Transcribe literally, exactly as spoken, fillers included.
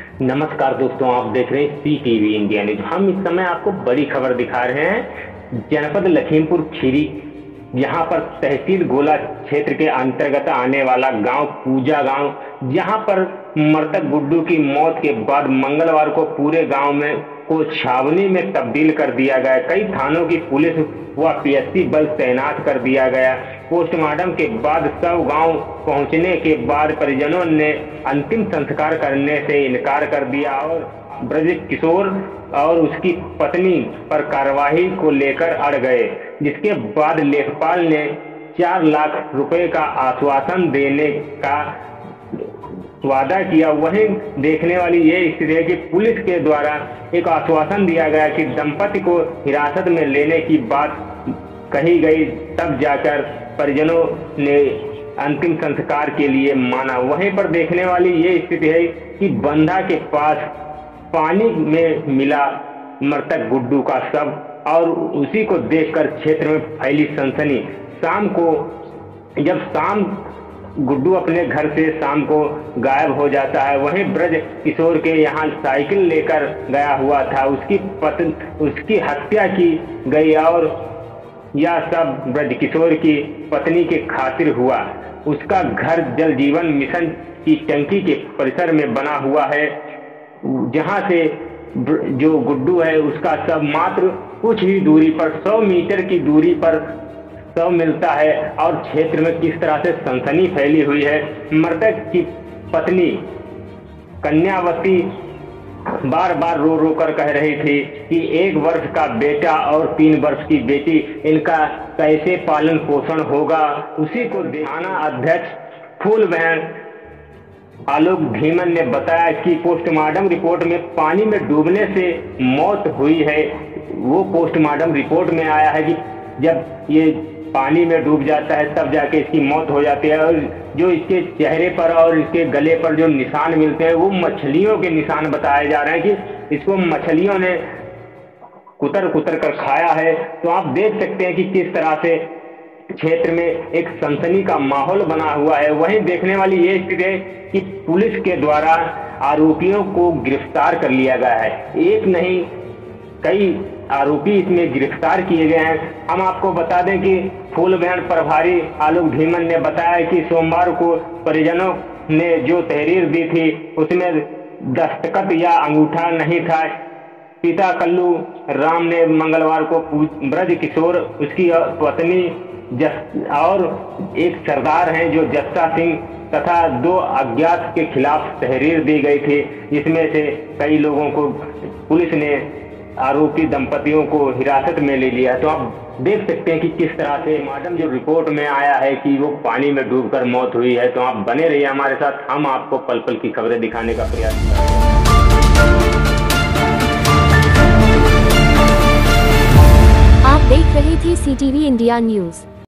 नमस्कार दोस्तों, आप देख रहे हैं सी टीवी इंडिया न्यूज। हम इस समय आपको बड़ी खबर दिखा रहे हैं। जनपद लखीमपुर खीरी, यहाँ पर तहसील गोला क्षेत्र के अंतर्गत आने वाला गांव पूजा गांव, जहां पर मृतक गुड्डू की मौत के बाद मंगलवार को पूरे गांव में को छावनी में तब्दील कर दिया गया। कई थानों की पुलिस व पीएससी बल तैनात कर दिया गया। पोस्टमार्टम के बाद शव गांव पहुंचने के बाद परिजनों ने अंतिम संस्कार करने से इनकार कर दिया और ब्रज किशोर और उसकी पत्नी पर कार्रवाई को लेकर अड़ गए, जिसके बाद लेखपाल ने चार लाख रुपए का आश्वासन देने का वादा किया। वहीं देखने वाली ये स्थिति है कि पुलिस के द्वारा एक आश्वासन दिया गया कि दंपति को हिरासत में लेने की बात कही गई, तब जाकर परिजनों ने अंतिम संस्कार के लिए माना। वहीं पर देखने वाली ये स्थिति है कि बंधा के पास पानी में मिला मृतक गुड्डू का शव और उसी को देखकर क्षेत्र में फैली सनसनी। शाम को जब शाम गुड्डू अपने घर से शाम को गायब हो जाता है, वहीं ब्रज किशोर के यहाँ साइकिल लेकर गया हुआ था, उसकी पत्नी उसकी हत्या की गई और यह सब ब्रज किशोर की पत्नी के खातिर हुआ। उसका घर जल जीवन मिशन की टंकी के परिसर में बना हुआ है, जहां से जो गुड्डू है उसका शव मात्र कुछ ही दूरी पर सौ मीटर की दूरी पर शव मिलता है। और क्षेत्र में किस तरह से सनसनी फैली हुई है। मृतक की पत्नी कन्यावती बार बार रो रो कर कह रही थी कि एक वर्ष का बेटा और तीन वर्ष की बेटी, इनका कैसे पालन पोषण होगा। उसी को थाना अध्यक्ष फूल बहन आलोक धीमन ने बताया कि पोस्टमार्टम रिपोर्ट में पानी में डूबने से मौत हुई है। वो पोस्टमार्टम रिपोर्ट में आया है कि जब ये पानी में डूब जाता है तब जाके इसकी मौत हो जाती है, और जो इसके चेहरे पर और इसके गले पर जो निशान मिलते हैं वो मछलियों के निशान बताए जा रहे हैं कि इसको मछलियों ने कुतर कुतर कर खाया है। तो आप देख सकते हैं कि किस तरह से क्षेत्र में एक सनसनी का माहौल बना हुआ है। वहीं देखने वाली ये स्थिति है कि पुलिस के द्वारा आरोपियों को गिरफ्तार कर लिया गया है। एक नहीं कई आरोपी इसमें गिरफ्तार किए गए हैं। हम आपको बता दें कि फूलबहन प्रभारी आलोक धीमन ने बताया कि सोमवार को परिजनों ने जो तहरीर दी थी उसमें दस्तखत या अंगूठा नहीं था। पिता कल्लू राम ने मंगलवार को ब्रज किशोर, उसकी पत्नी जस और एक सरदार हैं जो जस्ता सिंह तथा दो अज्ञात के खिलाफ तहरीर दी गई थी, जिसमें से कई लोगों को पुलिस ने आरोपी दंपतियों को हिरासत में ले लिया। तो आप देख सकते हैं कि किस तरह से मैडम जो रिपोर्ट में आया है कि वो पानी में डूबकर मौत हुई है। तो आप बने रहिए हमारे साथ, हम आपको पल पल की खबरें दिखाने का प्रयास करेंगे। आप देख रहे थे सी टीवी इंडिया न्यूज।